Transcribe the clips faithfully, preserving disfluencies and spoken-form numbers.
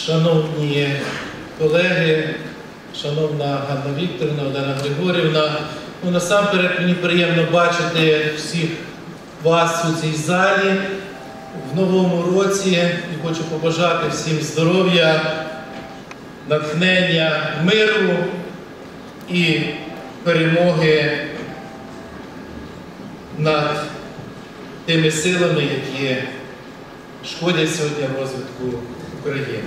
Шановні колеги, шановна Ганна Вікторівна, Олена Григорівна, ну, насамперед мені приємно бачити всіх вас у цій залі в новому році і хочу побажати всім здоров'я, натхнення, миру і перемоги над тими силами, які шкодять сьогодні розвитку України.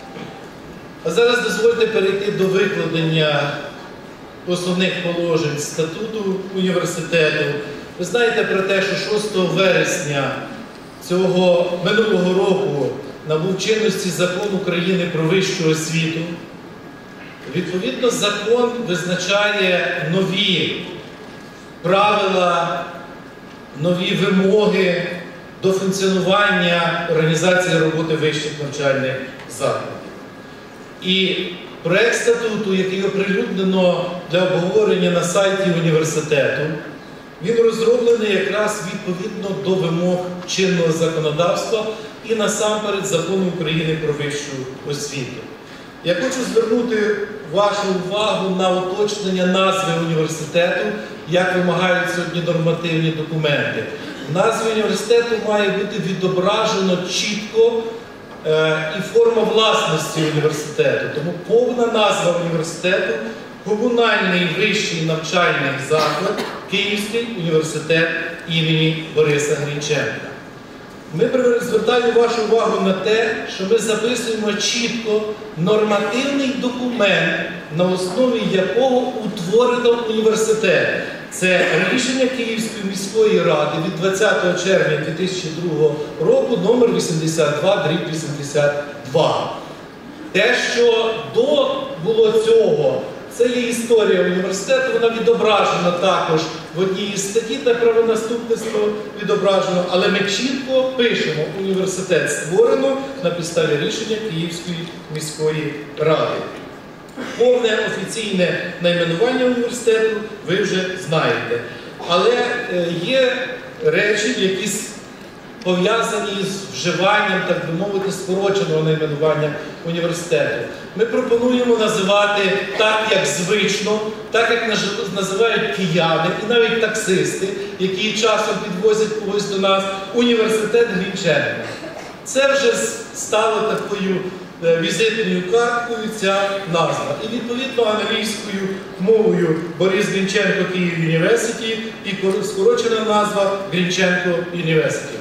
А зараз дозвольте перейти до викладення основних положень статуту університету. Ви знаєте про те, що шостого вересня цього минулого року набув чинності Закон України про вищу освіту. Відповідно, закон визначає нові правила, нові вимоги до функціонування організації роботи вищих навчальних закладів. І проект статуту, який оприлюднено для обговорення на сайті університету, він розроблений якраз відповідно до вимог чинного законодавства і насамперед Закону України про вищу освіту. Я хочу звернути вашу увагу на уточнення назви університету, як вимагають сьогодні нормативні документи. В назві університету має бути відображено чітко е, і форма власності університету. Тому повна назва університету – Комунальний вищий навчальний заклад Київський університет імені Бориса Грінченка. Ми звертаємо вашу увагу на те, що ми записуємо чітко нормативний документ, на основі якого утворено університет. Це рішення Київської міської ради від двадцятого червня дві тисячі другого року, номер вісімдесят два дріб вісімдесят два. Те, що до було цього, це є історія університету, вона відображена також в одній із статті, та правонаступництво відображено, але ми чітко пишемо: університет створено на підставі рішення Київської міської ради. Повне офіційне найменування університету ви вже знаєте. Але є речі, які пов'язані з вживанням, так би мовити, скороченого найменування університету. Ми пропонуємо називати так, як звично, так, як називають кияни і навіть таксисти, які часом підвозять когось до нас, університет Грінченка. Це вже стало такою візитною карткою ця назва. І відповідно англійською мовою Борис Грінченко Київ Юніверситі і скорочена назва Грінченко Юніверситі.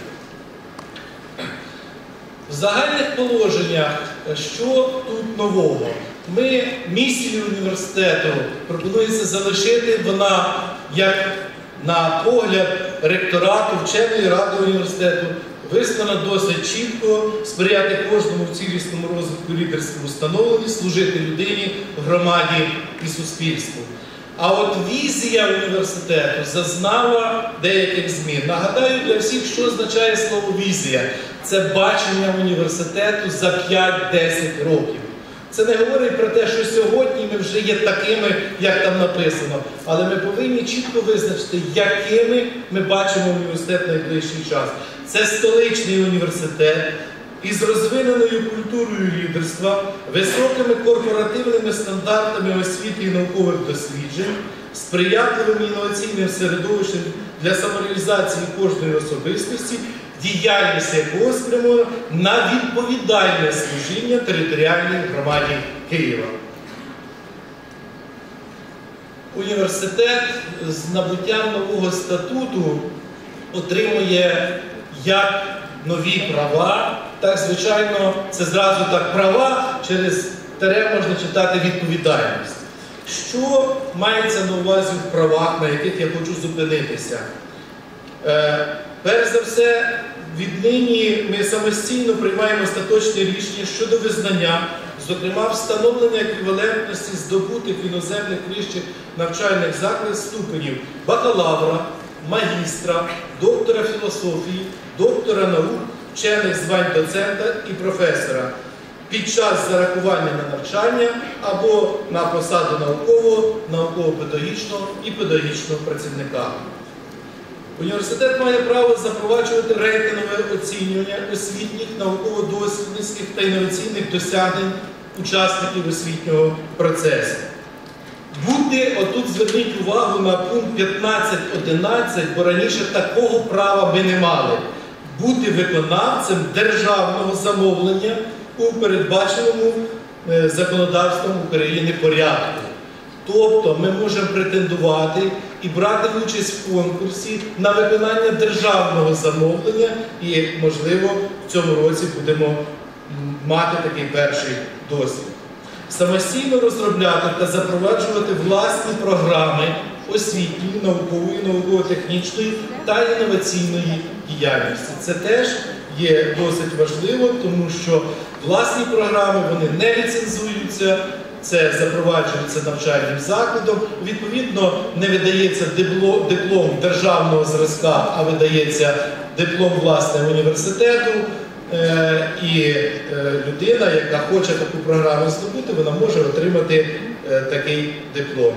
В загальних положеннях, що тут нового? Ми місію університету пропонується залишити, вона, як на погляд ректорату, вченої ради університету, вислана досить чітко: сприяти кожному в цілісному розвитку лідерському становленні, служити людині, громаді і суспільству. А от візія університету зазнала деяких змін. Нагадаю для всіх, що означає слово «візія». Це бачення університету за п'ять-десять років. Це не говорить про те, що сьогодні ми вже є такими, як там написано. Але ми повинні чітко визначити, якими ми бачимо університет в найближчий час. Це столичний університет із розвиненою культурою лідерства, високими корпоративними стандартами освіти і наукових досліджень, сприятливим інноваційним середовищем для самореалізації кожної особистості, діяльність якого спрямована на відповідальне служіння територіальній громаді Києва. Університет з набуттям нового статуту отримує як нові права, так, звичайно, це зразу так права, через тере можна читати відповідальність. Що мається на увазі в правах, на яких я хочу зупинитися? Е, перш за все, віднині ми самостійно приймаємо остаточне рішення щодо визнання, зокрема встановлення еквівалентності здобутих в іноземних вищих навчальних закладах ступенів бакалавра, магістра, доктора філософії, доктора наук, вчених звань доцента і професора під час зарахування на навчання або на посаду наукового, науково-педагогічного і педагогічного працівника. Університет має право запроваджувати рейтингове оцінювання освітніх, науково-дослідницьких та інноваційних досягнень учасників освітнього процесу. Бути, отут зверніть увагу на пункт п'ятнадцять одинадцять, бо раніше такого права ми не мали. Бути виконавцем державного замовлення у передбаченому законодавством України порядку. Тобто ми можемо претендувати і брати участь в конкурсі на виконання державного замовлення і, можливо, в цьому році будемо мати такий перший досвід. Самостійно розробляти та запроваджувати власні програми освітньої, наукової, науково-технічної та інноваційної діяльності. Це теж є досить важливо, тому що власні програми, вони не ліцензуються, це запроваджується навчальним закладом, відповідно, не видається диплом, диплом державного зразка, а видається диплом, власне, університету, е, і е, людина, яка хоче таку програму здобути, вона може отримати е, такий диплом.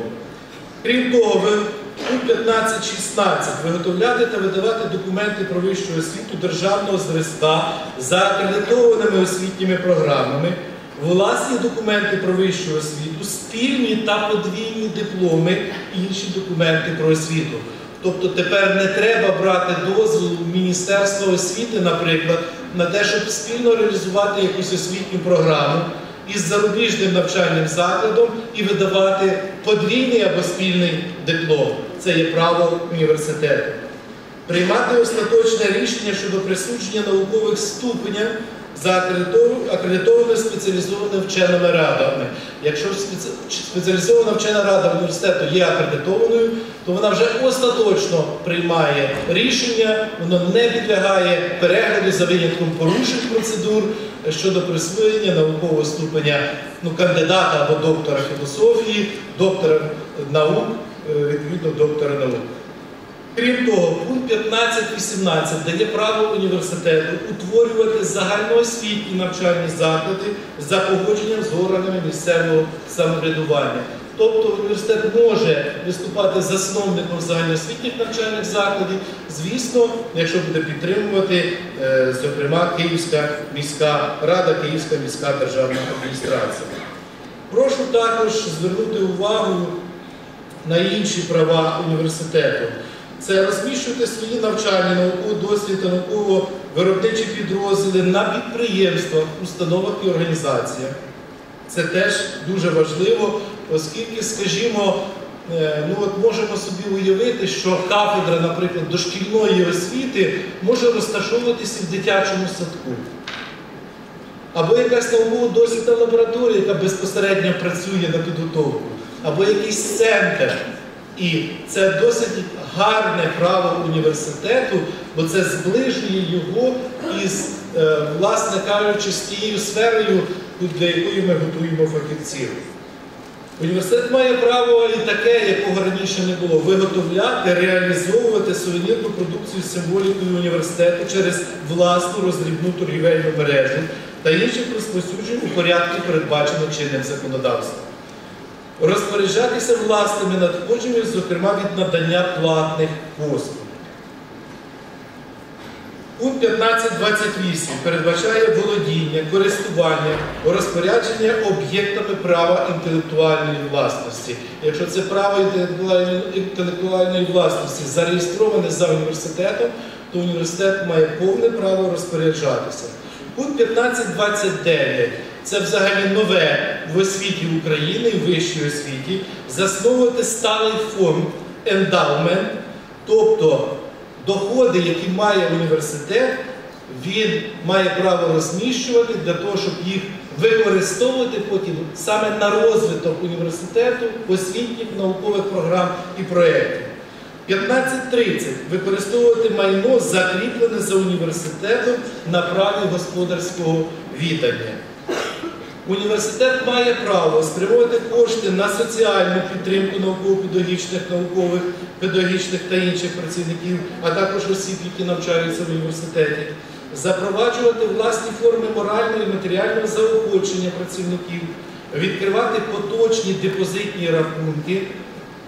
Крім того, ви у п'ятнадцять шістнадцять виготовляти та видавати документи про вищу освіту державного зразка за акредитованими освітніми програмами, власні документи про вищу освіту, спільні та подвійні дипломи, інші документи про освіту. Тобто тепер не треба брати дозволу Міністерства освіти, наприклад, на те, щоб спільно реалізувати якусь освітню програму із зарубіжним навчальним закладом і видавати подвійний або спільний диплом. Це є право університету. Приймати остаточне рішення щодо присудження наукових ступенів за акредитованими спеціалізованими вченими радами. Якщо спеціалізована вчена рада університету є акредитованою, то вона вже остаточно приймає рішення, воно не підлягає перегляду за винятком порушень процедур щодо присвоєння наукового ступеня ну, кандидата або доктора філософії, доктора наук, відповідно доктора наук. Крім того, пункт п'ятнадцять вісімнадцять дає право університету утворювати загальноосвітні навчальні заклади за погодженням з органами місцевого самоврядування. Тобто університет може виступати засновником загальноосвітніх навчальних закладів, звісно, якщо буде підтримувати, зокрема, Київська міська рада, Київська міська державна адміністрація. Прошу також звернути увагу на інші права університету. Це розміщувати свої навчальні, науково-дослідні та науково-виробничі підрозділи на підприємствах, установах і організаціях. Це теж дуже важливо, оскільки, скажімо, ну от можемо собі уявити, що кафедра, наприклад, дошкільної освіти може розташовуватися в дитячому садку. Або якась науково-дослідна лабораторія, яка безпосередньо працює на підготовку, або якийсь центр. І це досить гарне право університету, бо це зближує його із, власне кажучи, з тією сферою, для якої ми готуємо фахівців. Університет має право і таке, якого раніше не було, виготовляти, реалізовувати сувенірну продукцію з символікою університету через власну роздрібну торгівельну мережу та інших розповсюджень у порядку, передбаченого чинним законодавством. Розпоряджатися власними надходженнями, зокрема від надання платних послуг. Пункт п'ятнадцять двадцять вісім передбачає володіння, користування, розпорядження об'єктами права інтелектуальної власності. Якщо це право інтелектуальної власності зареєстроване за університетом, то університет має повне право розпоряджатися. Пункт п'ятнадцять двадцять дев'ять. Це взагалі нове в освіті України і в вищій освіті, засновувати сталий фонд ендаумент, тобто доходи, які має університет, він має право розміщувати для того, щоб їх використовувати потім саме на розвиток університету, освітніх, наукових програм і проєктів. п'ятнадцять тридцять. Використовувати майно, закріплене за університетом на праві господарського відання. Університет має право спрямовувати кошти на соціальну підтримку науково-педагогічних, наукових, педагогічних та інших працівників, а також осіб, які навчаються в університеті, запроваджувати власні форми морального і матеріального заохочення працівників, відкривати поточні депозитні рахунки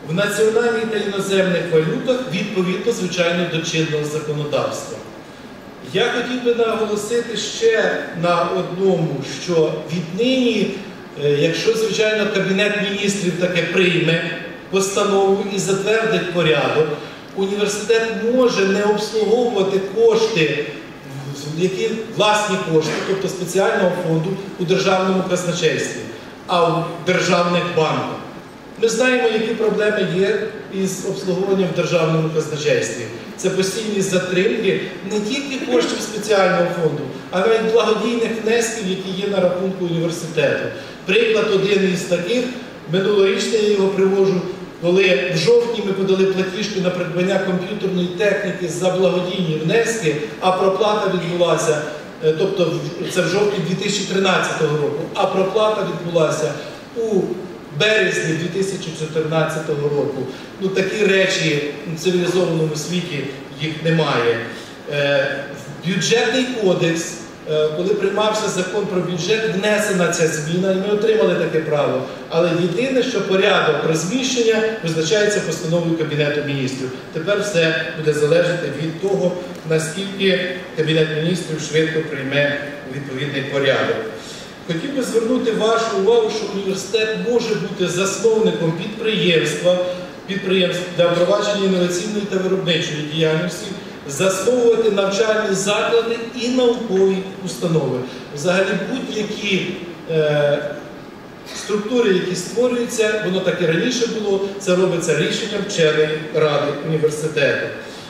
в національній та іноземних валютах відповідно, звичайно, до чинного законодавства. Я хотів би наголосити ще на одному, що віднині, якщо, звичайно, Кабінет міністрів таке прийме постанову і затвердить порядок, університет може не обслуговувати кошти, які власні кошти, тобто спеціального фонду у державному казначействі, а у державних банках. Ми знаємо, які проблеми є із обслуговуванням в державному казначействі. Це постійні затримки не тільки коштів спеціального фонду, а навіть благодійних внесків, які є на рахунку університету. Приклад один із таких, минулорічний я його привожу, коли в жовтні ми подали платіжки на придбання комп'ютерної техніки за благодійні внески, а проплата відбулася, тобто це в жовтні дві тисячі тринадцятого року, а проплата відбулася у березні дві тисячі чотирнадцятого року. Ну, такі речі в цивілізованому світі їх немає. В бюджетний кодекс, коли приймався закон про бюджет, внесена ця зміна, і ми отримали таке право. Але єдине, що порядок розміщення визначається постановою Кабінету міністрів. Тепер все буде залежати від того, наскільки Кабінет міністрів швидко прийме відповідний порядок. Хотів би звернути вашу увагу, що університет може бути засновником підприємства, підприємств для впровадження інноваційної та виробничої діяльності, засновувати навчальні заклади і наукові установи. Взагалі будь-які е, структури, які створюються, воно так і раніше було, це робиться рішенням вченої ради університету.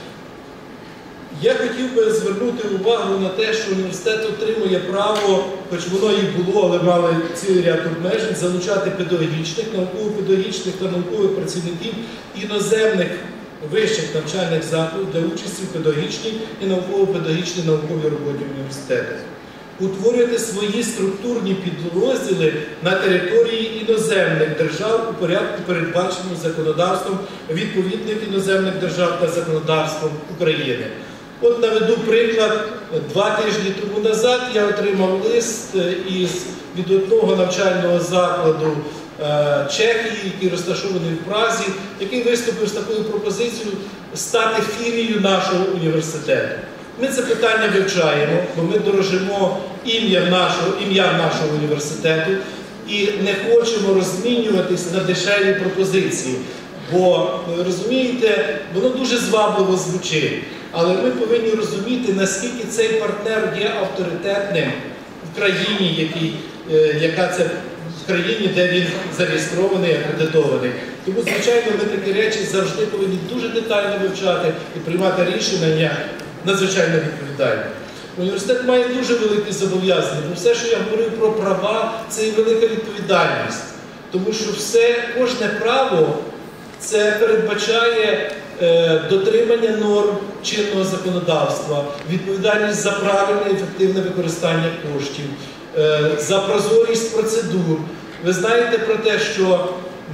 Я хотів би звернути увагу на те, що університет отримує право, хоч воно і було, але мали цілий ряд обмежень, залучати педагогічних, науково-педагогічних та наукових працівників іноземних вищих навчальних закладів для участі в педагогічній і науково-педагогічній науковій роботі університету. Утворювати свої структурні підрозділи на території іноземних держав у порядку, передбаченому законодавством відповідних іноземних держав та законодавством України. От наведу приклад. Два тижні тому назад я отримав лист із, від одного навчального закладу е, Чехії, який розташований в Празі, який виступив з такою пропозицією стати філією нашого університету. Ми це питання вивчаємо, бо ми дорожимо ім'ям нашого, ім'ям нашого університету і не хочемо розмінюватись на дешеві пропозиції. Бо, розумієте, воно дуже звабливо звучить. Але ми повинні розуміти, наскільки цей партнер є авторитетним в країні, який, яка це, в країні, де він зареєстрований, акредитований. Тому, звичайно, ми такі речі завжди повинні дуже детально вивчати і приймати рішення надзвичайно відповідально. Університет має дуже великі зобов'язання, бо все, що я говорив про права, це і велика відповідальність. Тому що все, кожне право, це передбачає е, дотримання норм чинного законодавства, відповідальність за правильне і ефективне використання коштів, е, за прозорість процедур. Ви знаєте про те, що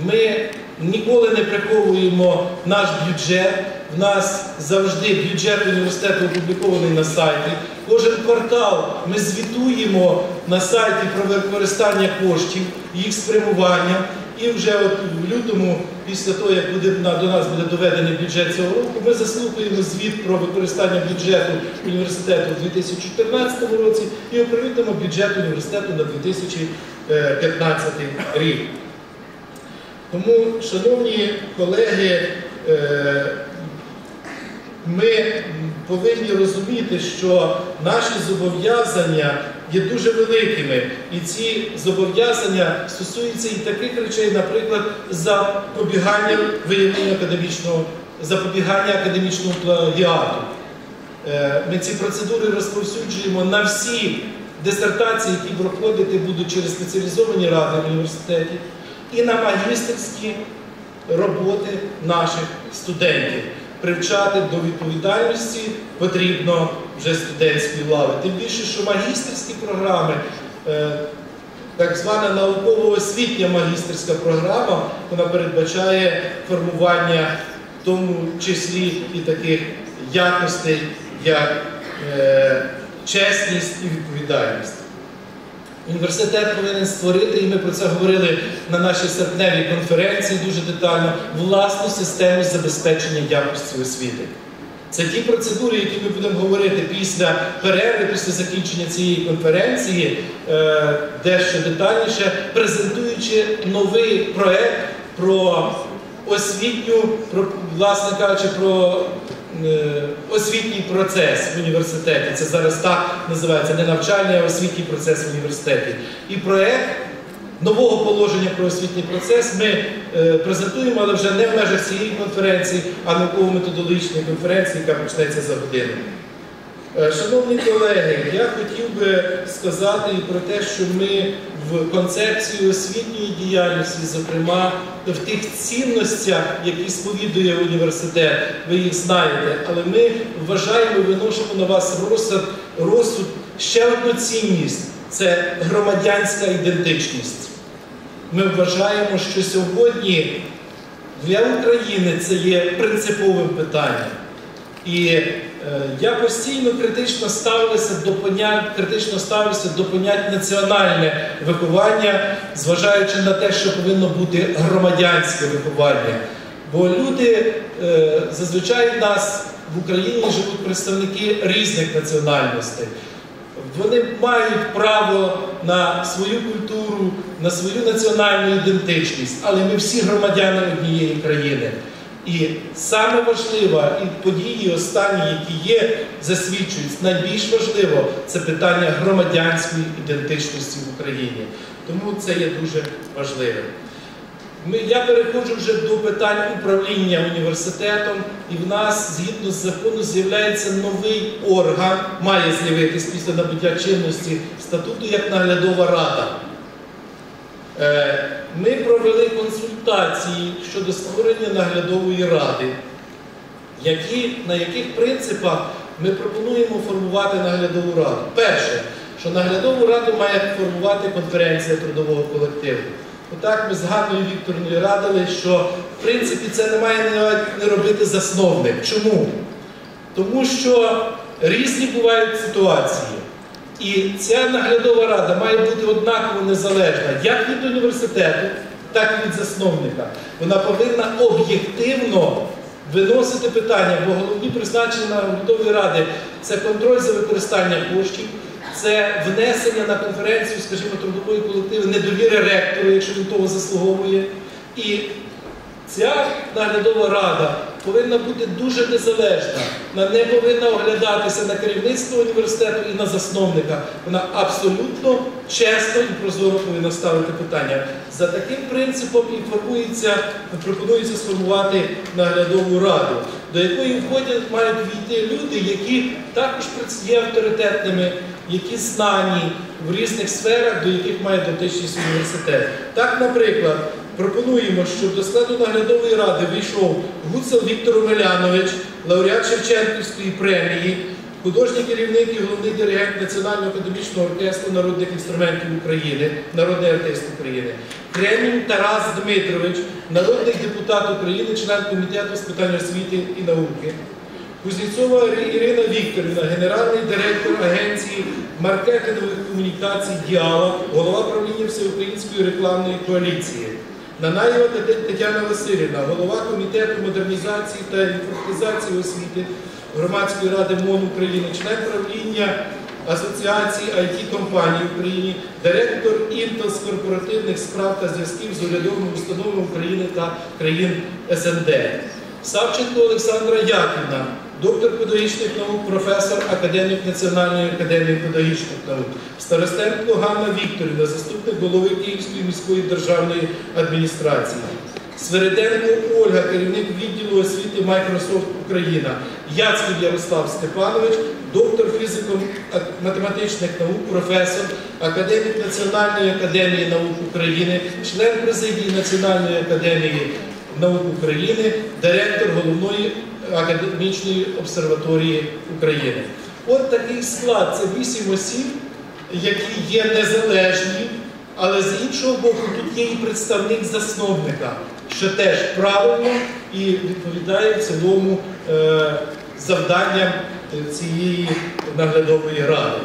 ми ніколи не приховуємо наш бюджет, в нас завжди бюджет університету опублікований на сайті. Кожен квартал ми звітуємо на сайті про використання коштів, їх спрямування. І вже от в лютому, після того, як буде, до нас буде доведений бюджет цього року, ми заслухаємо звіт про використання бюджету університету у дві тисячі чотирнадцятому році і оприлюднимо бюджет університету на дві тисячі п'ятнадцятий рік. Тому, шановні колеги, ми повинні розуміти, що наші зобов'язання є дуже великими. І ці зобов'язання стосуються і таких речей, наприклад, запобігання виявлення академічного, запобігання академічного плагіату. Ми ці процедури розповсюджуємо на всі дисертації, які проходити будуть через спеціалізовані ради в університеті, і на магістерські роботи наших студентів. Привчати до відповідальності потрібно вже студентської лави. Тим більше, що магістерські програми, так звана науково-освітня магістерська програма, вона передбачає формування в тому числі і таких якостей, як чесність і відповідальність. Університет повинен створити, і ми про це говорили на нашій серпневій конференції дуже детально, власну систему забезпечення якості освіти. Це ті процедури, які ми будемо говорити після перерви, після закінчення цієї конференції, дещо детальніше, презентуючи новий проект про освітню, про, власне кажучи, про освітній процес в університеті. Це зараз так називається, не навчальний, а освітній процес в університеті. І проект нового положення про освітній процес ми е, презентуємо, але вже не в межах цієї конференції, а науково-методологічної конференції, яка почнеться за годину. Е, шановні колеги, я хотів би сказати і про те, що ми в концепції освітньої діяльності, зокрема в тих цінностях, які сповідує університет, ви їх знаєте, але ми вважаємо, виносимо на вас розсуд, розсуд ще одну цінність – це громадянська ідентичність. Ми вважаємо, що сьогодні для України це є принциповим питанням. І е, я постійно критично ставлюся до понять, критично ставлюся до понять національне виховання, зважаючи на те, що повинно бути громадянське виховання. Бо люди, е, зазвичай в нас в Україні живуть представники різних національностей. Вони мають право на свою культуру, на свою національну ідентичність, але ми всі громадяни однієї країни. І саме важливе, і події останні, які є, засвідчують, найбільш важливо – це питання громадянської ідентичності в Україні. Тому це є дуже важливим. Ми, я переходжу вже до питань управління університетом, і в нас, згідно з закону, з'являється новий орган, має з'явитись після набуття чинності статуту, як наглядова рада. Е, ми провели консультації щодо створення наглядової ради, які, на яких принципах ми пропонуємо формувати наглядову раду. Перше, що наглядову раду має формувати конференція трудового колективу. Отак ми з Ганною Вікторівною радили, що в принципі це не має не робити засновник. Чому? Тому що різні бувають ситуації. І ця наглядова рада має бути однаково незалежна як від університету, так і від засновника. Вона повинна об'єктивно виносити питання, бо головні призначення наглядової ради – це контроль за використанням коштів, це внесення на конференцію, скажімо, трудової колективи недовіри ректору, якщо він того заслуговує. І ця наглядова рада повинна бути дуже незалежна. Вона не повинна оглядатися на керівництво університету і на засновника. Вона абсолютно чесно і прозоро повинна ставити питання. За таким принципом і формується, пропонується сформувати наглядову раду, до якої входять, мають війти люди, які також є авторитетними, які знані в різних сферах, до яких має дотичність університет. Так, наприклад, пропонуємо, щоб до складу наглядової ради вийшов Гуцел Віктор Омелянович, лауреат Шевченківської премії, художній керівник і головний диригент Національного академічного оркестру народних інструментів України, народний артист України, Кремінь Тарас Дмитрович, народний депутат України, член комітету з питань освіти і науки, Кузнєцова Ірина Вікторівна, генеральний директор агенції маркетингових комунікацій «Діала», голова правління Всеукраїнської рекламної коаліції, Нанаєва Тетяна Василівна, голова комітету модернізації та інформатизації освіти Громадської ради МОН України, член правління Асоціації ай ті-компаній в Україні, директор Інтел з корпоративних справ та зв'язків з урядовими установами України та країн ес ен де. Савченко Олександра Яківна, доктор педагогічних наук, професор, академік Національної академії педагогічних наук. Старостенко Ганна Вікторівна, заступник голови Київської міської державної адміністрації. Свириденко Ольга, керівник відділу освіти Microsoft Україна. Яцьків Ярослав Степанович, доктор фізико-математичних наук, професор, академік Національної академії наук України, член президії Національної академії наук України, директор головної академічної обсерваторії України. От такий склад, це вісім осіб, які є незалежні, але з іншого боку тут є і представник засновника, що теж правильно і відповідає в цілому е, завданням цієї наглядової ради.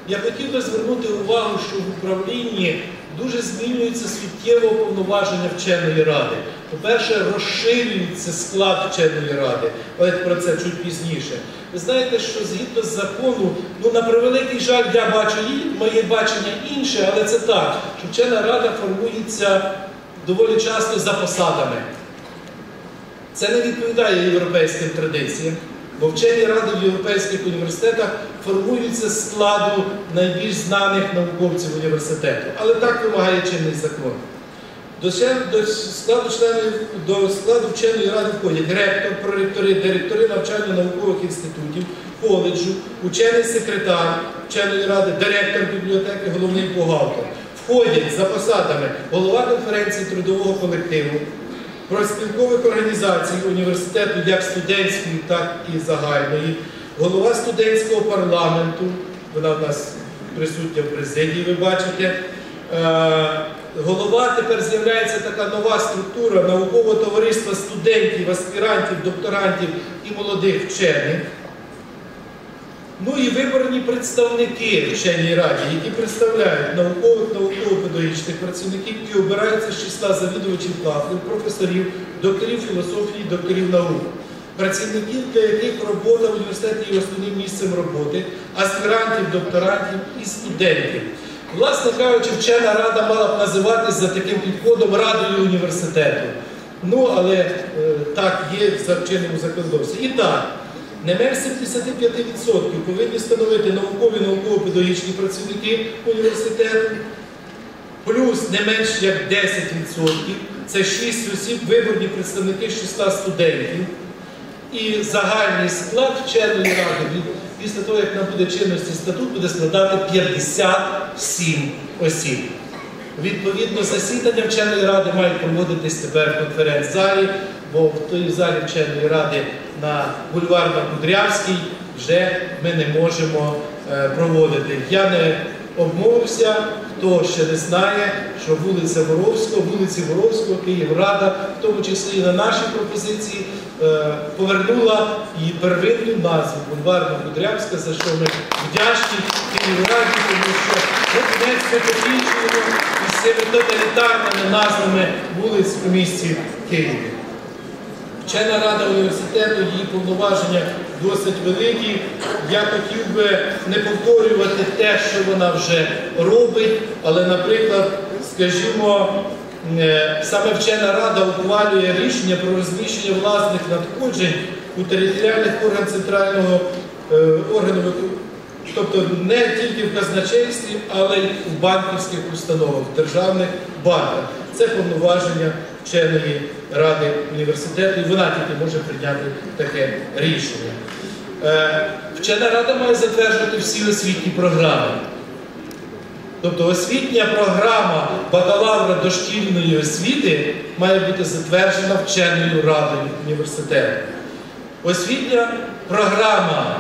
Я хотів би звернути увагу, що в управлінні дуже змінюється суттєво повноваження вченої ради. По-перше, розширюється склад вченої ради, але про це чуть пізніше. Ви знаєте, що згідно з закону, ну на превеликий жаль, я бачу, моє бачення інше, але це так, що вчена рада формується доволі часто за посадами. Це не відповідає європейським традиціям, бо вчені ради в європейських університетах формуються з складу найбільш знаних науковців університету. Але так вимагає чинний закон. До складу, членів, до складу вченої ради входять ректор, проректори, директори навчально-наукових інститутів, коледжу, учений секретар вченої ради, директор бібліотеки, головний бухгалтер. Входять за посадами голова конференції трудового колективу, профспілкових організацій університету, як студентської, так і загальної, голова студентського парламенту, вона в нас присутня в президії, ви бачите. Голова, тепер з'являється така нова структура наукового товариства студентів, аспірантів, докторантів і молодих вчених. Ну і виборні представники в вченій раді, які представляють наукових, науково-педагогічних працівників і обираються з числа завідувачів кафедр, професорів, докторів філософії, докторів наук. Працівників, для яких робота в університеті є основним місцем роботи, аспірантів, докторантів і студентів. Власне кажучи, вчена рада мала б називатись за таким підходом радою університету. Ну, але е, так є в чинному законодавстві. І так, не менш сімдесят п'ять відсотків повинні становити наукові науково-педагогічні працівники університету, плюс не менш як десять відсотків, це шість осіб, виборні представники з числа студентів. І загальний склад вченої ради після того, як набуде чинності статут, буде складати п'ятдесят сім осіб. Відповідно, засідання вченої ради мають проводитись тепер в конференц-залі, бо в той залі вченої ради на Бульварно-Кудрявській вже ми не можемо е, проводити. Я не обмовився, хто ще не знає, що вулиця Воровського, вулиці Воровського, Київрада, в тому числі і на наші пропозиції, е, повернула її первинну назву Бульварно-Кудрявська, за що ми вдячні Київраді, тому що ми не покінчуємо із цими тоталітарними назвами вулиць у місті Києві. Вчена рада університету, її повноваження досить великі. Я хотів би не повторювати те, що вона вже робить, але, наприклад, скажімо, саме вчена рада ухвалює рішення про розміщення власних надходжень у територіальних органах центрального органу, тобто не тільки в казначействі, але й в банківських установах, в державних банках. Це повноваження вченої ради університету, і вона тільки може прийняти таке рішення. Вчена рада має затверджувати всі освітні програми. Тобто освітня програма бакалавра дошкільної освіти має бути затверджена вченою радою університету. Освітня програма,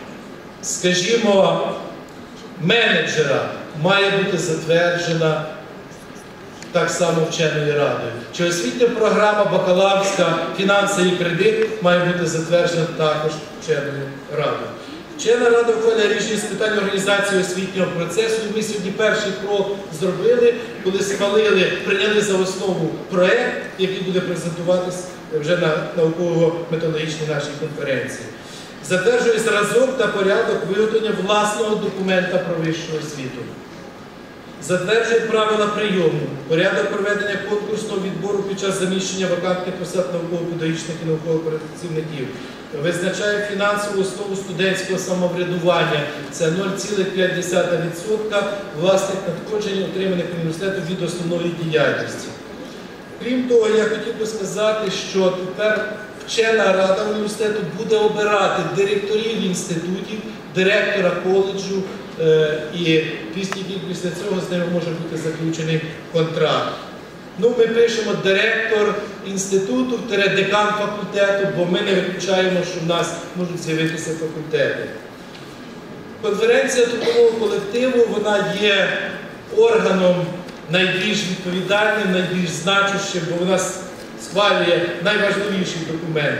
скажімо, менеджера має бути затверджена так само вченою радою. Чи освітня програма бакалаврська «Фінанси і кредит» має бути затверджена також вченою радою. Вчена рада ухвалює рішення з питань організації освітнього процесу. Ми сьогодні перший крок зробили, коли схвалили, прийняли за основу проєкт, який буде презентуватись вже на науково-методологічній нашій конференції. Затверджує зразок та порядок виготовлення власного документа про вищу освіту. Затверджує правила прийому, порядок проведення конкурсного відбору під час заміщення вакантних посад науково-педагогічних і наукових працівників. Визначає фінансову основу студентського самоврядування. Це нуль цілих п'ять десятих відсотка власних надходжень, отриманих університетом від основної діяльності. Крім того, я хотів би сказати, що тепер вчена рада університету буде обирати директорів інститутів, директора коледжу, і після цього з ними може бути заключений контракт. Ну, ми пишемо директор інституту, декан факультету, бо ми не виключаємо, що в нас можуть з'явитися факультети. Конференція трудового колективу, вона є органом найбільш відповідальним, найбільш значущим, бо вона схвалює найважливіші документи.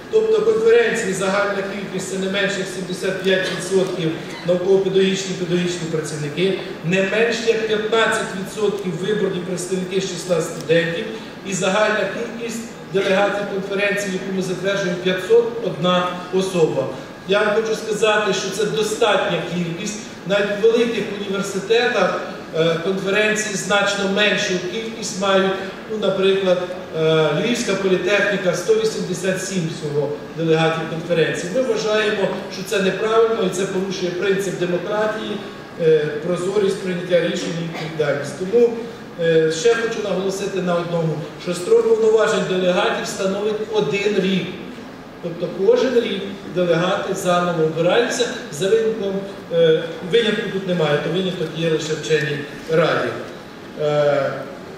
Тобто конференції загальна кількість – це не менше як сімдесят п'ять відсотків науково-педагогічні і педагогічні працівники, не менше як п'ятнадцять відсотків виборні представники з числа студентів і загальна кількість делегатів конференції, яку ми затверджуємо, п'ятсот одна особа. Я вам хочу сказати, що це достатня кількість. Навіть в великих університетах конференції значно меншу кількість мають. Ну, наприклад, Львівська політехніка – сто вісімдесят сім всього делегатів конференції. Ми вважаємо, що це неправильно і це порушує принцип демократії, прозорість прийняття рішень і відповідальність. Тому ще хочу наголосити на одному, що строк повноважень делегатів становить один рік. Тобто кожен рік делегати заново обираються, за винятком, е, винятку тут немає, то виняток є лише в вченій раді. Е,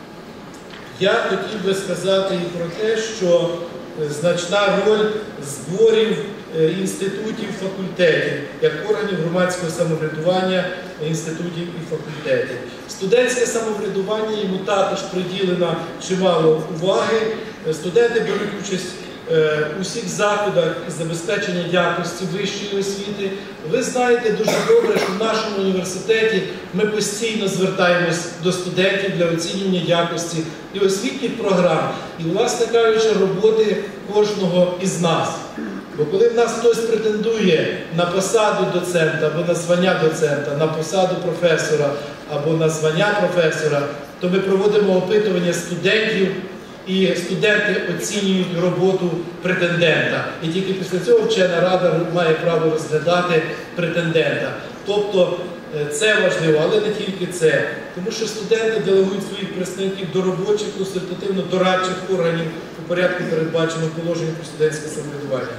я хотів би сказати і про те, що значна роль зборів е, інститутів, факультетів, як органів громадського самоврядування інститутів і факультетів. Студентське самоврядування йому також приділено чимало уваги. Студенти беруть участь у всіх заходах із забезпечення якості вищої освіти. Ви знаєте дуже добре, що в нашому університеті ми постійно звертаємось до студентів для оцінювання якості і освітніх програм, і, власне кажучи, роботи кожного із нас. Бо коли в нас хтось претендує на посаду доцента, або на звання доцента, на посаду професора, або на звання професора, то ми проводимо опитування студентів, і студенти оцінюють роботу претендента. І тільки після цього вчена рада має право розглядати претендента. Тобто це важливо, але не тільки це. Тому що студенти делегують своїх представників до робочих, консультативно-дорадчих органів у порядку, передбаченого положенням про студентське самоврядування.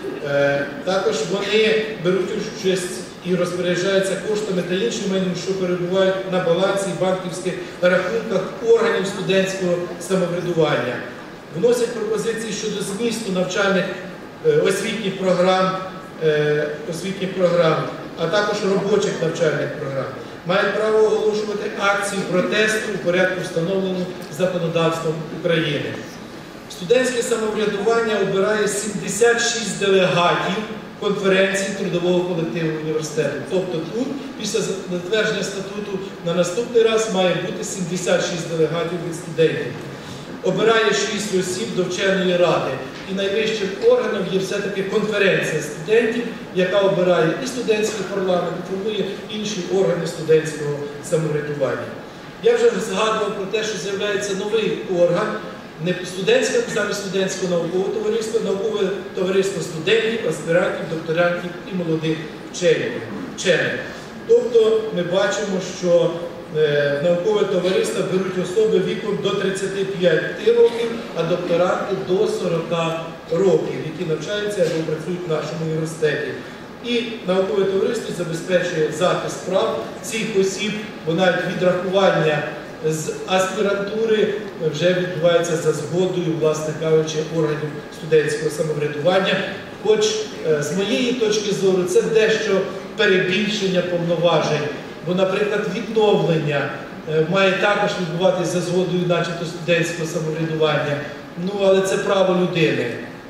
Також вони беруть участь і розпоряджаються коштами та іншим майном, що перебувають на балансі і банківських рахунках органів студентського самоврядування. Вносять пропозиції щодо змісту навчальних освітніх програм, освітніх програм, а також робочих навчальних програм. Мають право оголошувати акції протесту у порядку, встановленому законодавством України. Студентське самоврядування обирає сімдесят шість делегатів конференції трудового колективу університету. Тобто тут, після затвердження статуту, на наступний раз має бути сімдесят шість делегатів від студентів. Обирає шість осіб до вченої ради. І найвищим органом є все-таки конференція студентів, яка обирає і студентський парламент, і формує інші органи студентського самоврядування. Я вже згадував про те, що з'являється новий орган, не студентське, замість студентського наукового товариства, наукове товариство студентів, аспірантів, докторантів і молодих вчених. Тобто ми бачимо, що е, наукове товариство беруть особи віком до тридцяти п'яти років, а докторанти до сорока років, які навчаються або працюють в нашому університеті. І наукове товариство забезпечує захист прав цих осіб, бо навіть відрахування з аспірантури вже відбувається за згодою, власне кажучи, органів студентського самоврядування. Хоч з моєї точки зору це дещо перебільшення повноважень, бо, наприклад, відновлення має також відбуватися за згодою начебто студентського самоврядування. Ну, але це право людини.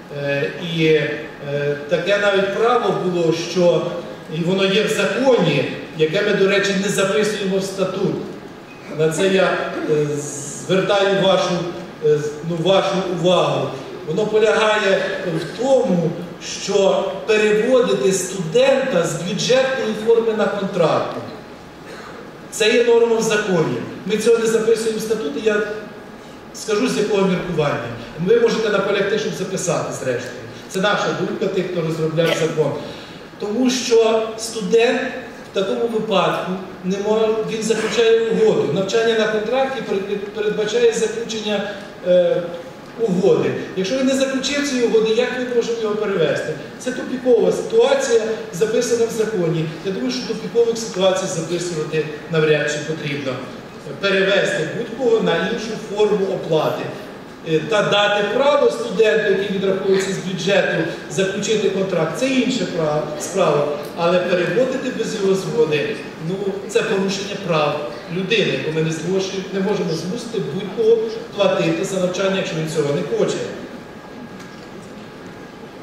І таке навіть право було, що і воно є в законі, яке ми, до речі, не записуємо в статут. На це я е, звертаю вашу, е, ну, вашу увагу. Воно полягає в тому, що переводити студента з бюджетної форми на контрактну. Це є норма в законі. Ми цього не записуємо в статут, і я скажу, з якого міркування. Ви можете наполягти, щоб записати, зрештою. Це наша думка тих, хто розробляв закон. Тому що студент в такому випадку не може, він заключає угоду. Навчання на контракті передбачає заключення е, угоди. Якщо він не заключив цієї угоди, як ми можемо його перевести? Це тупікова ситуація, записана в законі. Я думаю, що тупікових ситуацій записувати навряд чи потрібно. Перевести будь-кого на іншу форму оплати. Та дати право студенту, який відраховується з бюджету, заключити контракт, це інша справа. Але переводити без його згоди, ну, це порушення прав людини, бо ми не, зможемо, не можемо змусити будь-кого платити за навчання, якщо він цього не хоче.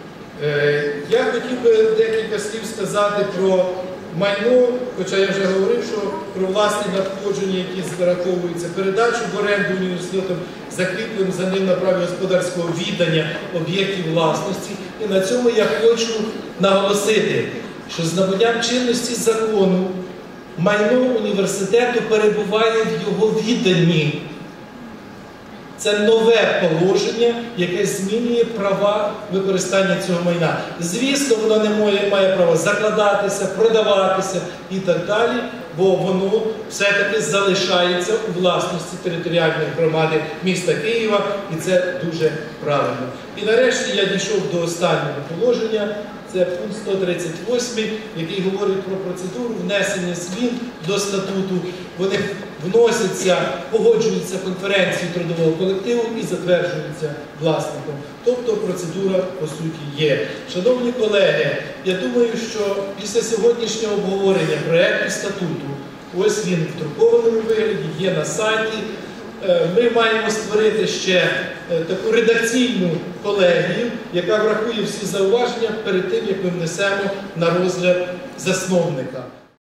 Е, Я хотів би декілька слів сказати про майно, хоча я вже говорив, що про власні надходження, які зараховуються, передачу в оренду університетом, закріпленим за ним на праві господарського віддання об'єктів власності. І на цьому я хочу наголосити, що з набуттям чинності закону майно університету перебуває в його відданні. Це нове положення, яке змінює права використання цього майна. Звісно, воно не має, має право закладатися, продаватися і так далі, бо воно все-таки залишається у власності територіальної громади міста Києва, і це дуже правильно. І нарешті я дійшов до останнього положення. Це пункт сто тридцять восьмий, який говорить про процедуру внесення змін до статуту. Вони вносяться, погоджуються конференцією трудового колективу і затверджуються власником. Тобто процедура, по суті, є. Шановні колеги, я думаю, що після сьогоднішнього обговорення проєкту статуту, ось він в друкованому вигляді, є на сайті, ми маємо створити ще таку редакційну колегію, яка врахує всі зауваження перед тим, як ми внесемо на розгляд засновника.